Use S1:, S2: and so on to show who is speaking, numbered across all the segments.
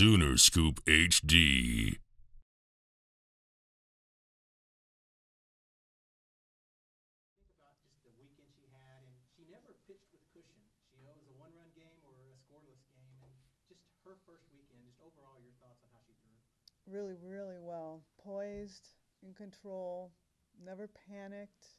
S1: Sooner Scoop HD.
S2: Think about just the weekend she had, and she never pitched with cushion. She was a one-run game or a scoreless game, and just her first weekend, just overall your thoughts on how she threw.
S3: Really, really well. Poised, in control, never panicked.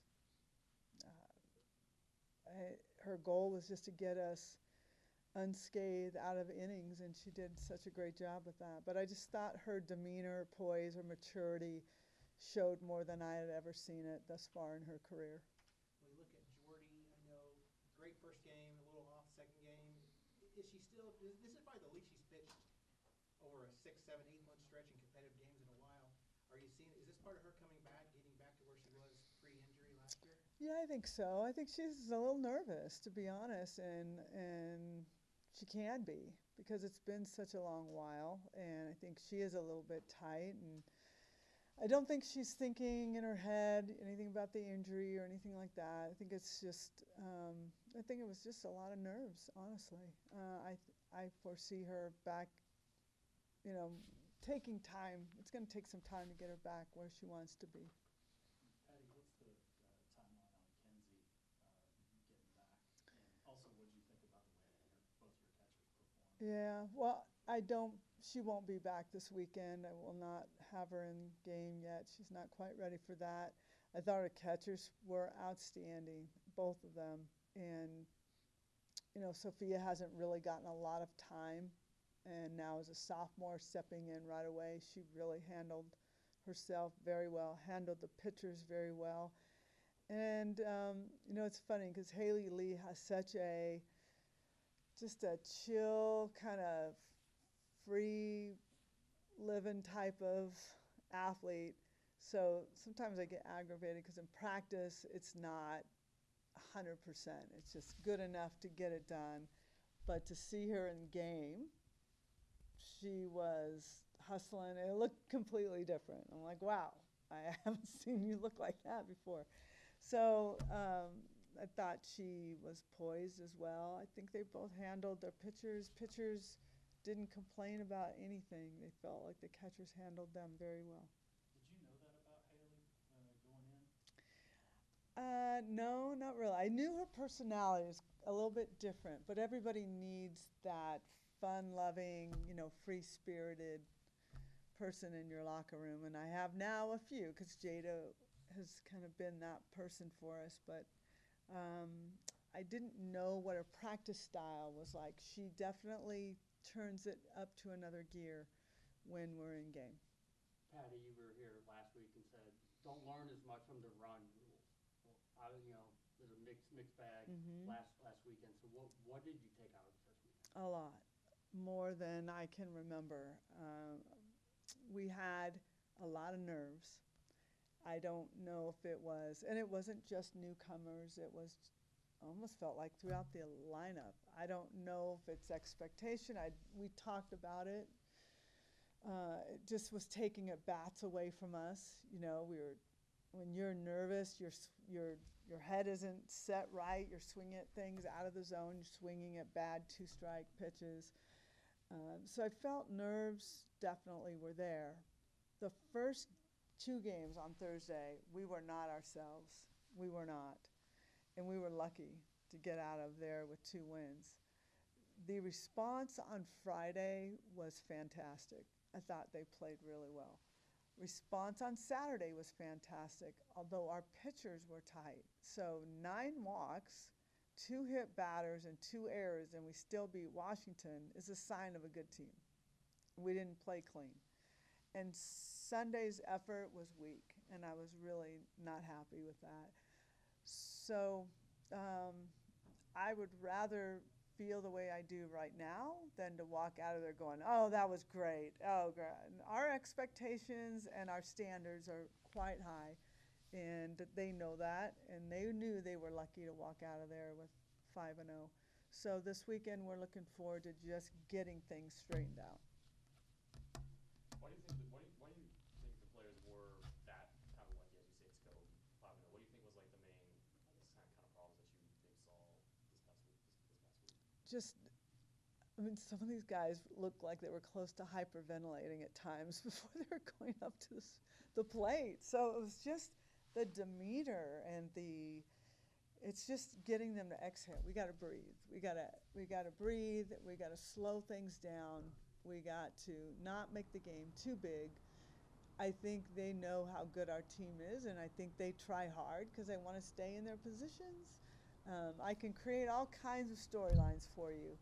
S3: Her goal was just to get us unscathed out of innings, and she did such a great job with that. But I just thought her demeanor, poise, her maturity showed more than I had ever seen it thus far in her career.
S2: When you look at Jordy, I know great first game, a little off second game. Is she still? This is probably the least she's pitched over a 6, 7, 8 month stretch in competitive games in a while. Are you seeing? Is this part of her coming back, getting back to where she was pre-injury last year?
S3: Yeah, I think so. I think she's a little nervous, to be honest, and she can be because it's been such a long while, and I think she is a little bit tight, and I don't think she's thinking in her head anything about the injury or anything like that. I think it's just, I think it was just a lot of nerves, honestly. I foresee her back, you know, taking time. It's going to take some time to get her back where she wants to be.
S4: Patty, what's the timeline on Kenzie getting back? And also, what did you think about the way both your catchers performed?
S3: Yeah, well, I don't, she won't be back this weekend. I will not have her in game yet. She's not quite ready for that. I thought her catchers were outstanding, both of them. And, you know, Sophia hasn't really gotten a lot of time. And now as a sophomore stepping in right away, she really handled herself very well, handled the pitchers very well. And, you know, it's funny because Haley Lee has such a, just a chill, kind of free living type of athlete. So sometimes I get aggravated because in practice it's not 100%. It's just good enough to get it done. But to see her in game, she was hustling. It looked completely different. I'm like, wow, I haven't seen you look like that before. So I thought she was poised as well. I think they both handled their pitchers. Pitchers didn't complain about anything. They felt like the catchers handled them very well.
S4: Did you know that about Haley going in?
S3: No, not really. I knew her personality was a little bit different, but everybody needs that fun-loving, you know, free-spirited person in your locker room, and I have now a few because Jada has kind of been that person for us, but um, I didn't know what her practice style was like. She definitely turns it up to another gear when we're in game.
S5: Patty, you were here last week and said, don't learn as much from the run rules. Well, there's a mixed bag last weekend. So what did you take out of the first weekend?
S3: A lot, more than I can remember. We had a lot of nerves. I don't know if it was, and it wasn't just newcomers, it was almost felt like throughout the lineup. I don't know if it's expectation. We talked about it. It just was taking at bats away from us. You know, when you're nervous, your head isn't set right. You're swinging at things out of the zone. You're swinging at bad two-strike pitches. So I felt nerves definitely were there. The first 2 games on Thursday, we were not ourselves. We were not. And we were lucky to get out of there with 2 wins. The response on Friday was fantastic. I thought they played really well. Response on Saturday was fantastic, although our pitchers were tight. So 9 walks, 2 hit batters, and 2 errors, and we still beat Washington is a sign of a good team. We didn't play clean. And Sunday's effort was weak, and I was really not happy with that. So I would rather feel the way I do right now than to walk out of there going, oh, that was great. Oh, God. Our expectations and our standards are quite high, and they know that, and they knew they were lucky to walk out of there with 5-0. So this weekend we're looking forward to just getting things straightened out.
S6: Why do you think the players were that kind of lucky, as you say, to go 5-0? What do you think was like the main, I guess, kind of problems that you maybe saw this past week?
S3: Just I mean, some of these guys looked like they were close to hyperventilating at times before they were going up to the plate. So it was just the demeanor and it's just getting them to exhale. We got to breathe. We got to breathe. We got to slow things down. We got to not make the game too big. I think they know how good our team is, and I think they try hard because they want to stay in their positions. I can create all kinds of storylines for you,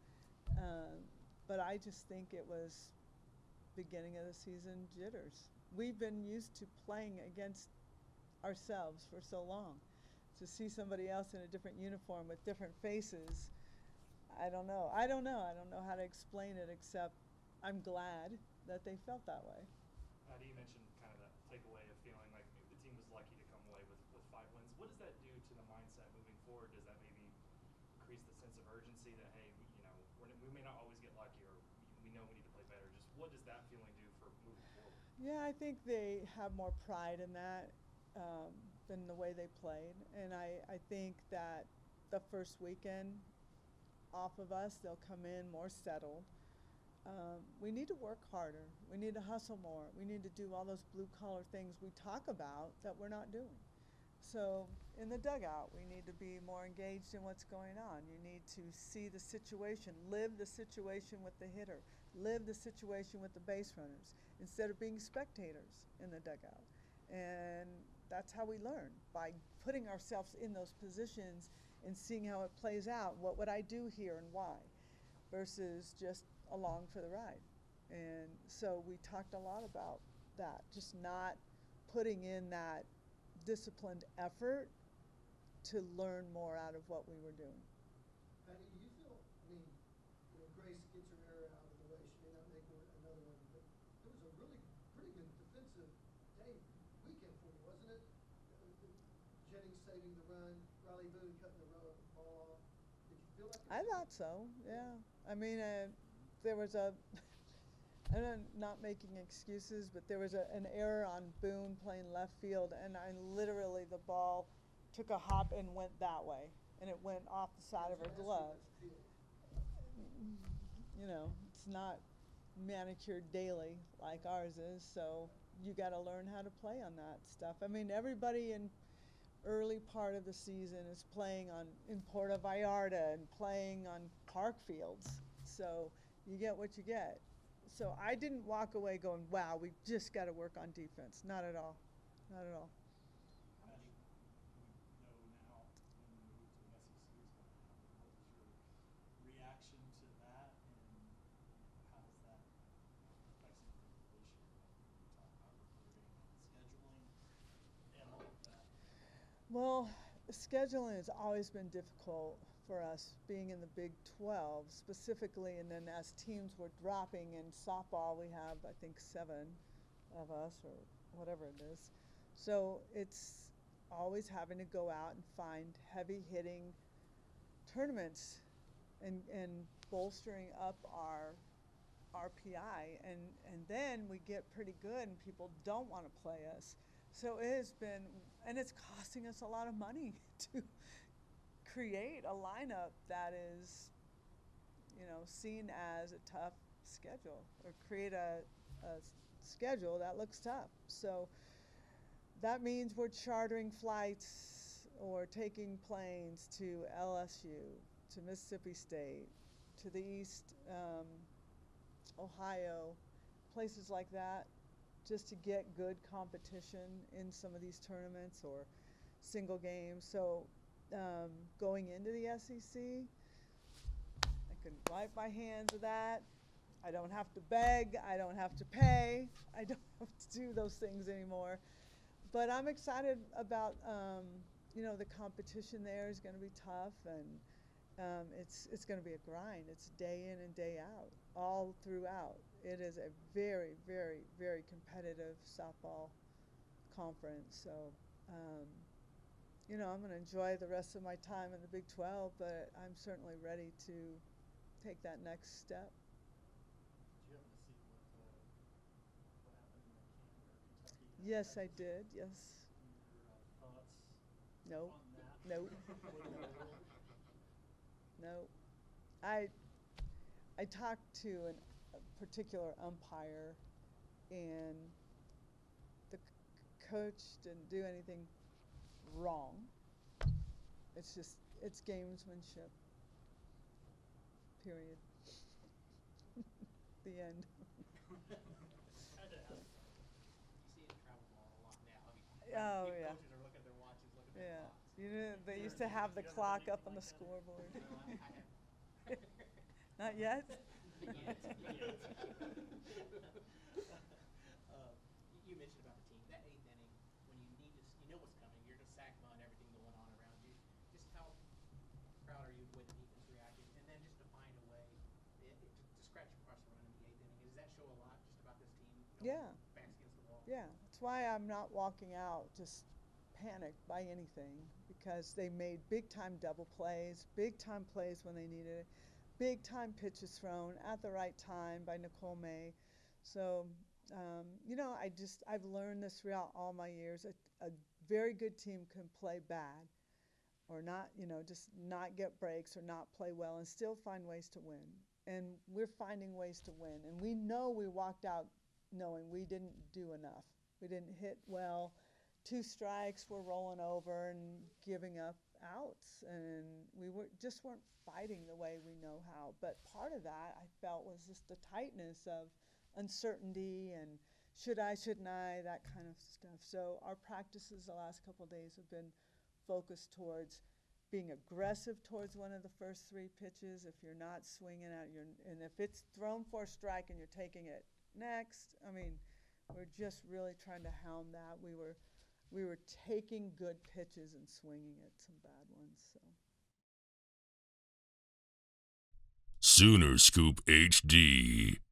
S3: but I just think it was beginning of the season jitters. We've been used to playing against ourselves for so long. To see somebody else in a different uniform with different faces, I don't know how to explain it, except I'm glad that they felt that way.
S6: Patty, you mentioned kind of that takeaway of feeling like maybe the team was lucky to come away with 5 wins. What does that do to the mindset moving forward? Does that maybe increase the sense of urgency that, hey, we may not always get lucky, or we know we need to play better? Just what does that feeling do for moving forward?
S3: Yeah, I think they have more pride in that than the way they played. And I think that the first weekend off of us, they'll come in more settled. We need to work harder. We need to hustle more. We need to do all those blue-collar things we talk about that we're not doing. So in the dugout, we need to be more engaged in what's going on. You need to see the situation, live the situation with the hitter, live the situation with the base runners, instead of being spectators in the dugout. And that's how we learn, by putting ourselves in those positions and seeing how it plays out. What would I do here and why? Versus just along for the ride. And so we talked a lot about that, just not putting in that disciplined effort to learn more out of what we were doing.
S7: Patty, do you feel, Grace gets her error out of the way. She may not make another one, but it was a really pretty good defensive weekend for you, wasn't it? Jennings saving the run, Riley Boone cutting the ball off. Did you feel like
S3: I thought so, yeah. I mean, there was I'm not making excuses, but there was an error on Boone playing left field, and literally the ball took a hop and went that way, and it went off the side of her glove. It's not manicured daily like ours is, so you got to learn how to play on that stuff. I mean, everybody in early part of the season is playing in Puerto Vallarta and playing on park fields, so you get what you get. So I didn't walk away going, wow, we just got to work on defense. Not at all. Not at all.
S4: Patty, we know now when the move to the SEC is going to happen. What was your reaction to that, and how does that affect something for this year when you talk about recruiting and scheduling and all of that?
S3: Well, scheduling has always been difficult for us, being in the Big 12 specifically, and then as teams were dropping in softball, we have, I think, 7 of us or whatever it is. So it's always having to go out and find heavy hitting tournaments and bolstering up our RPI, and then we get pretty good and people don't want to play us. So it has been, and it's costing us a lot of money to create a lineup that is, seen as a tough schedule, or create a schedule that looks tough. So that means we're chartering flights or taking planes to LSU, to Mississippi State, to the East, Ohio, places like that, just to get good competition in some of these tournaments or single games. So going into the SEC, I can wipe my hands of that. I don't have to beg. I don't have to pay. I don't have to do those things anymore. But I'm excited about, the competition there is going to be tough, and it's going to be a grind. It's day in and day out, all throughout. It is a very, very, very competitive softball conference. So, I'm going to enjoy the rest of my time in the Big 12, but I'm certainly ready to take that next step.
S4: Did you happen to see what happened in Kentucky?
S3: Yes, I did. Yes.
S4: Your thoughts
S3: No.
S4: on that?
S3: No.
S4: What did that rule?
S3: No. I I talked to a particular umpire, and the coach didn't do anything wrong. It's just, it's gamesmanship. Period. The end.
S2: You see it in travel ball a lot now. I mean,
S3: Oh,
S2: people-
S3: yeah.
S2: coaches are looking at their watches, looking at
S3: Yeah.
S2: their clocks.
S3: You know, they
S6: Is
S3: used
S6: there
S3: to
S6: a
S3: have
S6: team
S3: the
S6: that does
S3: clock
S6: anything
S3: up on the
S6: like that?
S3: scoreboard.
S2: No, I have.
S3: Not yet?
S2: You mentioned about the team, that eighth inning, when you need to, you know what's coming, you're just sack bunt, everything going on around you. Just how proud are you of the way the defense reacted, and then just to find a way to scratch across the run in the eighth inning? Does that show a lot just about this team?
S3: Yeah.
S2: Backs against the wall.
S3: Yeah. That's why I'm not walking out just panicked by anything, because they made big time double plays, big time plays when they needed it, big time pitches thrown at the right time by Nicole May. So, you know, I've learned this throughout all my years. A very good team can play bad or not, you know, just not get breaks or not play well and still find ways to win. And we're finding ways to win. And we know we walked out knowing we didn't do enough. We didn't hit well. 2 strikes, we're rolling over and giving up outs. And we just weren't fighting the way we know how. But part of that, I felt, was just the tightness of uncertainty and should I, shouldn't I, that kind of stuff. So our practices the last couple of days have been focused towards being aggressive towards one of the first 3 pitches. If you're not swinging at your, and if it's thrown for a strike and you're taking it next, I mean, we're just really trying to hound that. We were taking good pitches and swinging at some bad ones. So.
S1: Sooner Scoop HD.